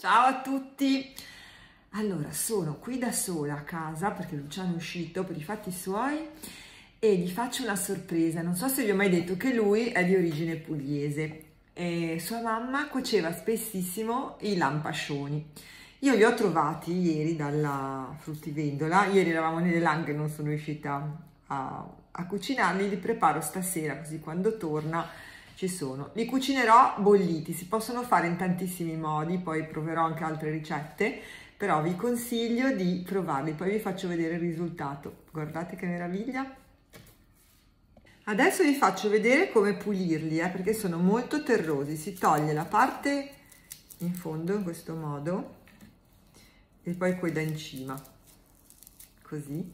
Ciao a tutti! Allora, sono qui da sola a casa perché Luciano è uscito per i fatti suoi e gli faccio una sorpresa. Non so se vi ho mai detto che lui è di origine pugliese e sua mamma cuoceva spessissimo i lampascioni. Io li ho trovati ieri dalla fruttivendola, ieri eravamo nelle Langhe e non sono riuscita a cucinarli, li preparo stasera così quando torna ci sono. Li cucinerò bolliti, si possono fare in tantissimi modi, poi proverò anche altre ricette, però vi consiglio di provarli, poi vi faccio vedere il risultato. Guardate che meraviglia! Adesso vi faccio vedere come pulirli, perché sono molto terrosi. Si toglie la parte in fondo in questo modo e poi quella in cima, così,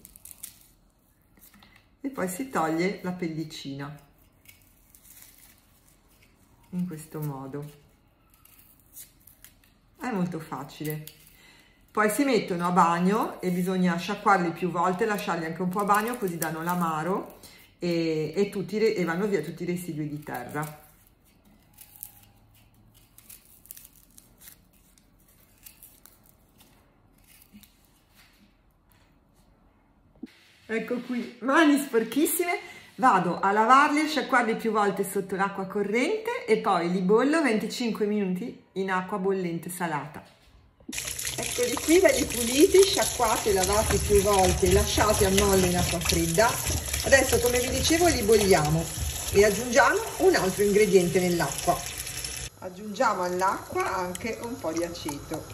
e poi si toglie la pellicina in questo modo. È molto facile. Poi si mettono a bagno e bisogna sciacquarli più volte, lasciarli anche un po' a bagno così danno l'amaro e vanno via tutti i residui di terra. Ecco qui, mani sporchissime, vado a lavarli e sciacquarli più volte sotto l'acqua corrente e poi li bollo 25 minuti in acqua bollente salata. Eccoli qui, belli puliti, sciacquati e lavati più volte, lasciati a mollo in acqua fredda. Adesso, come vi dicevo, li bolliamo e aggiungiamo un altro ingrediente nell'acqua. Aggiungiamo all'acqua anche un po' di aceto.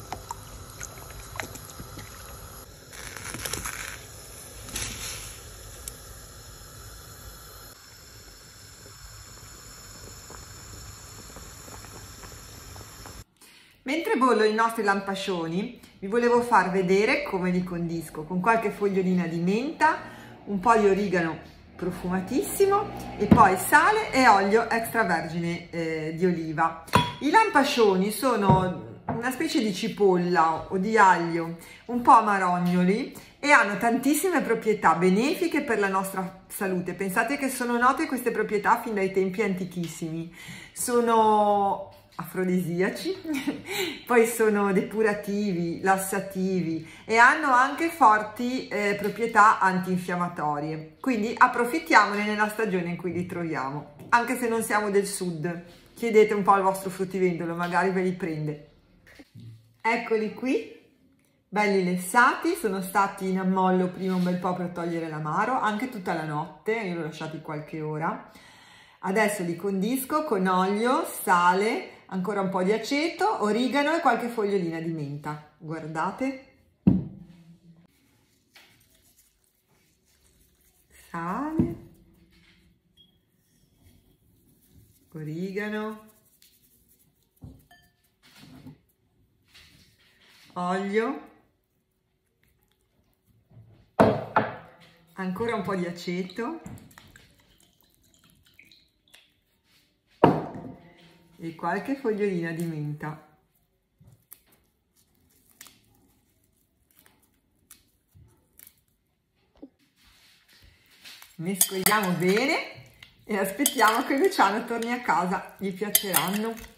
Mentre bollo i nostri lampascioni, vi volevo far vedere come li condisco con qualche fogliolina di menta, un po' di origano profumatissimo e poi sale e olio extravergine di oliva. I lampascioni sono una specie di cipolla o di aglio un po' amarognoli e hanno tantissime proprietà benefiche per la nostra salute. Pensate che sono note queste proprietà fin dai tempi antichissimi. Sono afrodisiaci, poi sono depurativi, lassativi e hanno anche forti proprietà antinfiammatorie, quindi approfittiamone nella stagione in cui li troviamo, anche se non siamo del sud. Chiedete un po' al vostro fruttivendolo, magari ve li prende. Eccoli qui, belli lessati, sono stati in ammollo prima un bel po' per togliere l'amaro, anche tutta la notte, io li ho lasciati qualche ora. Adesso li condisco con olio, sale, ancora un po' di aceto, origano e qualche fogliolina di menta. Guardate. Sale, origano, olio, ancora un po' di aceto e qualche fogliolina di menta. Mescoliamo bene e aspettiamo che Luciano torni a casa, gli piaceranno.